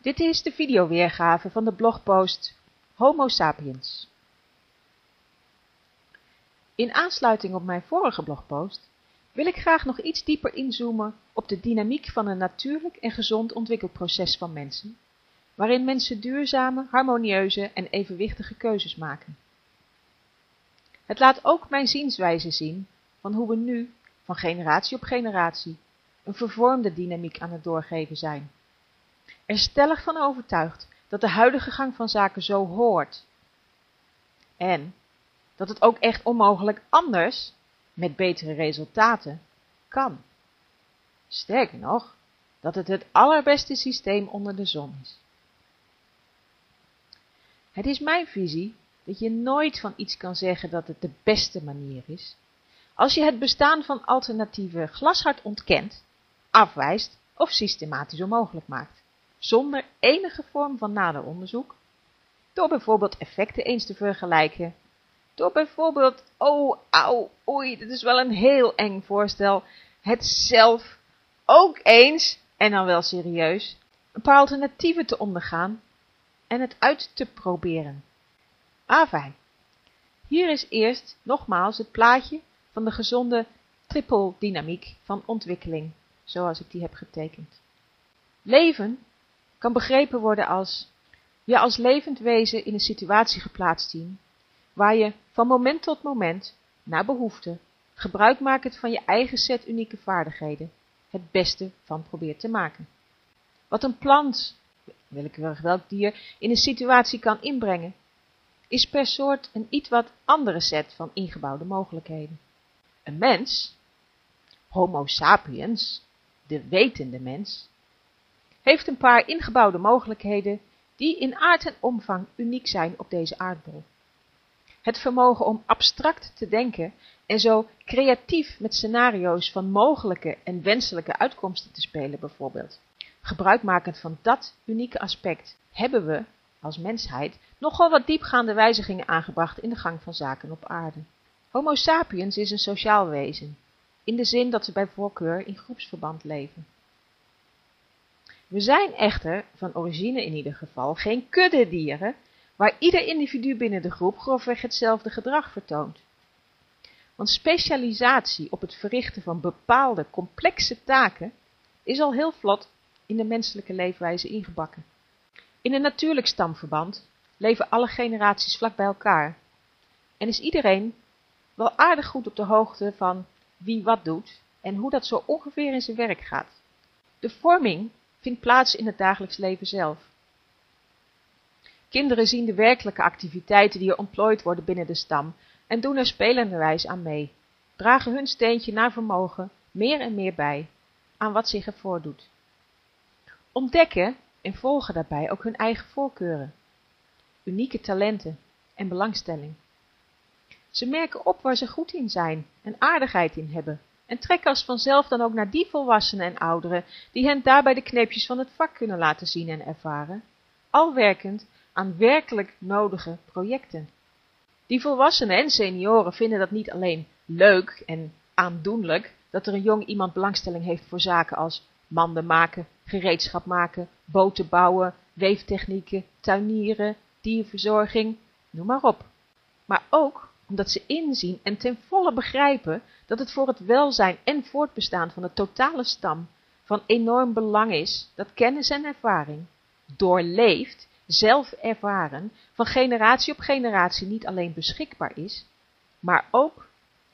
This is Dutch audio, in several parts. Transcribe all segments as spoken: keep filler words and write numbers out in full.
Dit is de videoweergave van de blogpost Homo sapiens. In aansluiting op mijn vorige blogpost wil ik graag nog iets dieper inzoomen op de dynamiek van een natuurlijk en gezond ontwikkelproces van mensen, waarin mensen duurzame, harmonieuze en evenwichtige keuzes maken. Het laat ook mijn zienswijze zien van hoe we nu, van generatie op generatie, een vervormde dynamiek aan het doorgeven zijn. Er stellig van overtuigd dat de huidige gang van zaken zo hoort. En dat het ook echt onmogelijk anders, met betere resultaten, kan. Sterker nog, dat het het allerbeste systeem onder de zon is. Het is mijn visie dat je nooit van iets kan zeggen dat het de beste manier is, als je het bestaan van alternatieven glashard ontkent, afwijst of systematisch onmogelijk maakt, zonder enige vorm van nader onderzoek, door bijvoorbeeld effecten eens te vergelijken, door bijvoorbeeld, oh, au, oei, dit is wel een heel eng voorstel, het zelf ook eens, en dan wel serieus, een paar alternatieven te ondergaan en het uit te proberen. Afijn, hier is eerst nogmaals het plaatje van de gezonde trippeldynamiek van ontwikkeling, zoals ik die heb getekend. Leven kan begrepen worden als je als levend wezen in een situatie geplaatst zien, waar je van moment tot moment, naar behoefte, gebruikmakend van je eigen set unieke vaardigheden, het beste van probeert te maken. Wat een plant, willekeurig welk dier, in een situatie kan inbrengen, is per soort een iets wat andere set van ingebouwde mogelijkheden. Een mens, Homo sapiens, de wetende mens, heeft een paar ingebouwde mogelijkheden die in aard en omvang uniek zijn op deze aardbol. Het vermogen om abstract te denken en zo creatief met scenario's van mogelijke en wenselijke uitkomsten te spelen bijvoorbeeld. Gebruikmakend van dat unieke aspect hebben we, als mensheid, nogal wat diepgaande wijzigingen aangebracht in de gang van zaken op aarde. Homo sapiens is een sociaal wezen, in de zin dat ze bij voorkeur in groepsverband leven. We zijn echter, van origine in ieder geval, geen kuddedieren, waar ieder individu binnen de groep grofweg hetzelfde gedrag vertoont. Want specialisatie op het verrichten van bepaalde complexe taken is al heel vlot in de menselijke leefwijze ingebakken. In een natuurlijk stamverband leven alle generaties vlak bij elkaar en is iedereen wel aardig goed op de hoogte van wie wat doet en hoe dat zo ongeveer in zijn werk gaat. De vorming vindt plaats in het dagelijks leven zelf. Kinderen zien de werkelijke activiteiten die er ontplooid worden binnen de stam en doen er spelenderwijs aan mee, dragen hun steentje naar vermogen meer en meer bij aan wat zich er voordoet. Ontdekken en volgen daarbij ook hun eigen voorkeuren, unieke talenten en belangstelling. Ze merken op waar ze goed in zijn en aardigheid in hebben en trekken als vanzelf dan ook naar die volwassenen en ouderen die hen daarbij de kneepjes van het vak kunnen laten zien en ervaren, al werkend aan werkelijk nodige projecten. Die volwassenen en senioren vinden dat niet alleen leuk en aandoenlijk dat er een jong iemand belangstelling heeft voor zaken als manden maken, gereedschap maken, boten bouwen, weeftechnieken, tuinieren, dierverzorging, noem maar op. Maar ook omdat ze inzien en ten volle begrijpen dat het voor het welzijn en voortbestaan van de totale stam van enorm belang is dat kennis en ervaring, doorleefd, zelf ervaren, van generatie op generatie niet alleen beschikbaar is, maar ook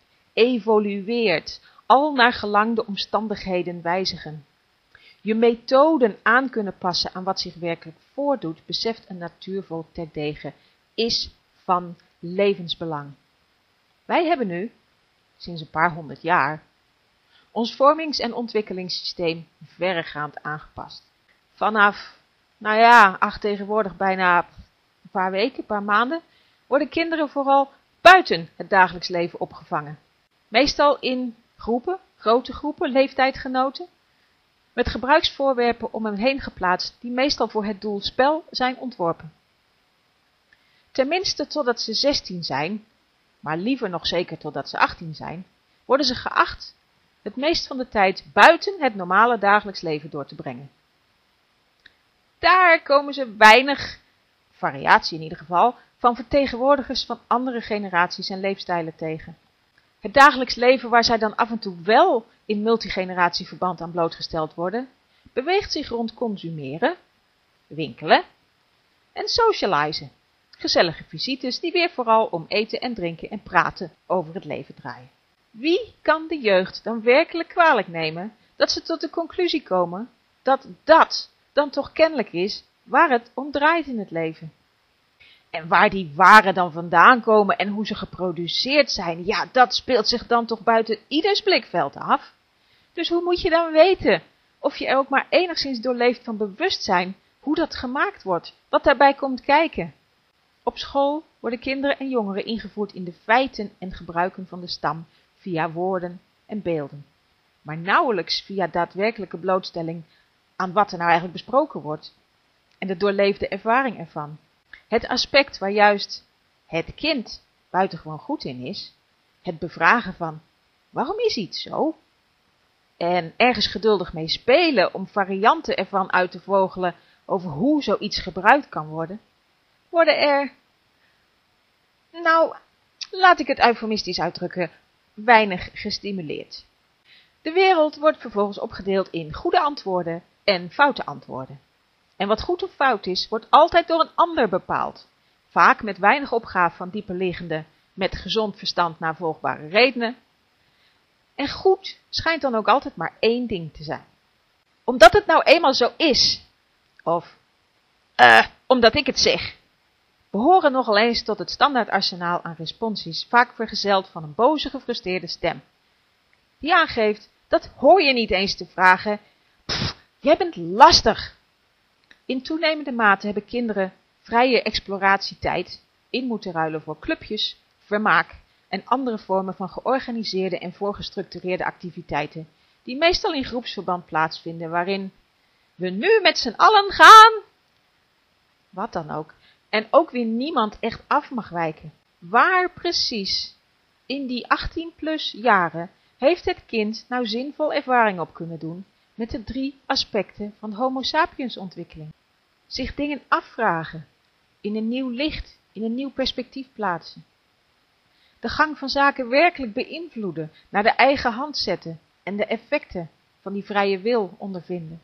evolueert, al naar gelang de omstandigheden wijzigen. Je methoden aan kunnen passen aan wat zich werkelijk voordoet, beseft een natuurvolk terdege, is van levensbelang. Wij hebben nu, sinds een paar honderd jaar, ons vormings- en ontwikkelingssysteem verregaand aangepast. Vanaf, nou ja, ach tegenwoordig bijna een paar weken, een paar maanden, worden kinderen vooral buiten het dagelijks leven opgevangen. Meestal in groepen, grote groepen, leeftijdgenoten, met gebruiksvoorwerpen om hen heen geplaatst die meestal voor het doel spel zijn ontworpen. Tenminste totdat ze zestien zijn, maar liever nog zeker totdat ze achttien zijn, worden ze geacht het meest van de tijd buiten het normale dagelijks leven door te brengen. Daar daar komen ze weinig, variatie in ieder geval, van vertegenwoordigers van andere generaties en leefstijlen tegen. Het dagelijks leven waar zij dan af en toe wel in multigeneratieverband aan blootgesteld worden, beweegt zich rond consumeren, winkelen en socializen. Gezellige visites die weer vooral om eten en drinken en praten over het leven draaien. Wie kan de jeugd dan werkelijk kwalijk nemen dat ze tot de conclusie komen dat dat dan toch kennelijk is waar het om draait in het leven? En waar die waren dan vandaan komen en hoe ze geproduceerd zijn, ja, dat speelt zich dan toch buiten ieders blikveld af. Dus hoe moet je dan weten of je er ook maar enigszins doorleeft van bewustzijn hoe dat gemaakt wordt, wat daarbij komt kijken? Op school worden kinderen en jongeren ingevoerd in de feiten en gebruiken van de stam via woorden en beelden, maar nauwelijks via daadwerkelijke blootstelling aan wat er nou eigenlijk besproken wordt en de doorleefde ervaring ervan. Het aspect waar juist het kind buitengewoon goed in is, het bevragen van waarom is iets zo? En ergens geduldig mee spelen om varianten ervan uit te vogelen over hoe zoiets gebruikt kan worden, worden er, nou, laat ik het eufemistisch uitdrukken, weinig gestimuleerd. De wereld wordt vervolgens opgedeeld in goede antwoorden en foute antwoorden. En wat goed of fout is, wordt altijd door een ander bepaald. Vaak met weinig opgave van dieperliggende, met gezond verstand navolgbare redenen. En goed schijnt dan ook altijd maar één ding te zijn. Omdat het nou eenmaal zo is, of uh, omdat ik het zeg, behoren nogal eens tot het standaardarsenaal aan responsies, vaak vergezeld van een boze, gefrustreerde stem, die aangeeft, dat hoor je niet eens te vragen, pff, jij bent lastig. In toenemende mate hebben kinderen vrije exploratietijd in moeten ruilen voor clubjes, vermaak en andere vormen van georganiseerde en voorgestructureerde activiteiten, die meestal in groepsverband plaatsvinden, waarin we nu met z'n allen gaan, wat dan ook, en ook weer niemand echt af mag wijken. Waar precies in die achttien plus jaren heeft het kind nou zinvol ervaring op kunnen doen met de drie aspecten van homo sapiens ontwikkeling? Zich dingen afvragen, in een nieuw licht, in een nieuw perspectief plaatsen. De gang van zaken werkelijk beïnvloeden, naar de eigen hand zetten en de effecten van die vrije wil ondervinden.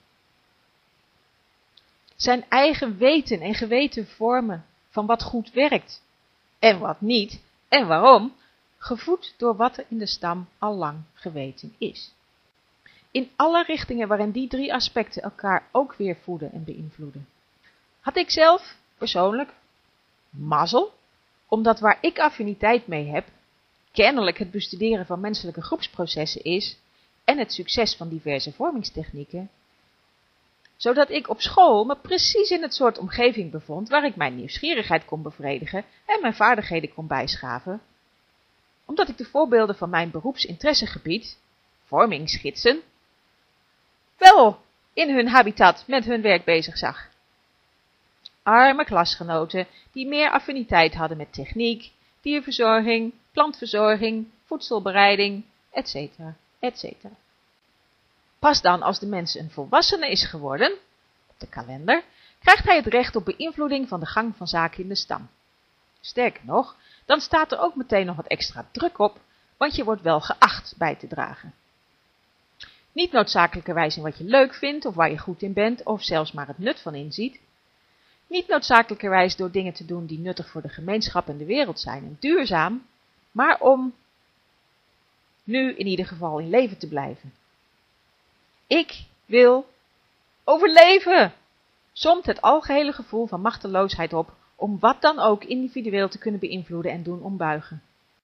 Zijn eigen weten en geweten vormen van wat goed werkt en wat niet en waarom, gevoed door wat er in de stam al lang geweten is. In alle richtingen waarin die drie aspecten elkaar ook weer voeden en beïnvloeden. Had ik zelf, persoonlijk, mazzel, omdat waar ik affiniteit mee heb, kennelijk het bestuderen van menselijke groepsprocessen is en het succes van diverse vormingstechnieken, zodat ik op school me precies in het soort omgeving bevond waar ik mijn nieuwsgierigheid kon bevredigen en mijn vaardigheden kon bijschaven, omdat ik de voorbeelden van mijn beroepsinteressegebied, vormingsgidsen, wel in hun habitat met hun werk bezig zag. Arme klasgenoten die meer affiniteit hadden met techniek, dierverzorging, plantverzorging, voedselbereiding, et cetera, et cetera. Pas dan als de mens een volwassene is geworden, op de kalender, krijgt hij het recht op beïnvloeding van de gang van zaken in de stam. Sterker nog, dan staat er ook meteen nog wat extra druk op, want je wordt wel geacht bij te dragen. Niet noodzakelijkerwijs in wat je leuk vindt of waar je goed in bent of zelfs maar het nut van inziet. Niet noodzakelijkerwijs door dingen te doen die nuttig voor de gemeenschap en de wereld zijn en duurzaam, maar om nu in ieder geval in leven te blijven. Ik wil overleven, somt het algehele gevoel van machteloosheid op om wat dan ook individueel te kunnen beïnvloeden en doen ombuigen.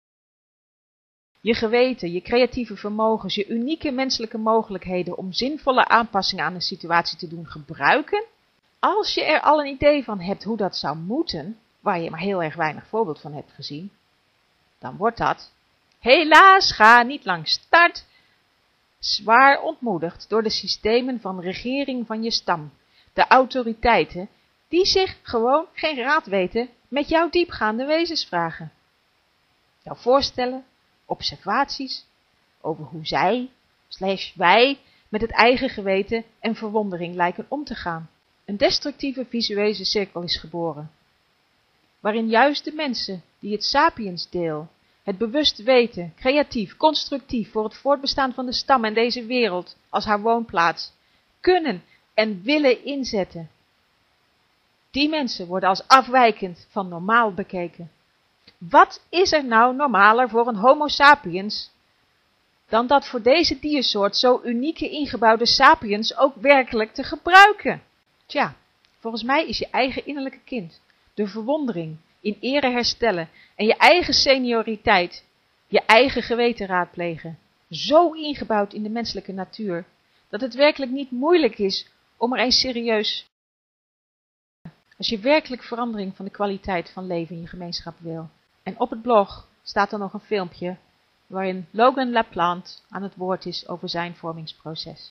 Je geweten, je creatieve vermogens, je unieke menselijke mogelijkheden om zinvolle aanpassingen aan een situatie te doen gebruiken, als je er al een idee van hebt hoe dat zou moeten, waar je maar heel erg weinig voorbeeld van hebt gezien, dan wordt dat, helaas ga niet lang start, zwaar ontmoedigd door de systemen van regering van je stam, de autoriteiten, die zich gewoon geen raad weten met jouw diepgaande wezensvragen. Jouw voorstellen, observaties over hoe zij, slash wij, met het eigen geweten en verwondering lijken om te gaan. een destructieve visuele cirkel is geboren, waarin juist de mensen die het sapiensdeel, het bewust weten, creatief, constructief voor het voortbestaan van de stam en deze wereld als haar woonplaats, kunnen en willen inzetten. Die mensen worden als afwijkend van normaal bekeken. Wat is er nou normaler voor een homo sapiens dan dat voor deze diersoort zo unieke ingebouwde sapiens ook werkelijk te gebruiken? Tja, volgens mij is je eigen innerlijke kind, de verwondering, in ere herstellen en je eigen senioriteit, je eigen geweten raadplegen, zo ingebouwd in de menselijke natuur, dat het werkelijk niet moeilijk is om er eens serieus, als je werkelijk verandering van de kwaliteit van leven in je gemeenschap wil. En op het blog staat er nog een filmpje waarin Logan LaPlante aan het woord is over zijn vormingsproces.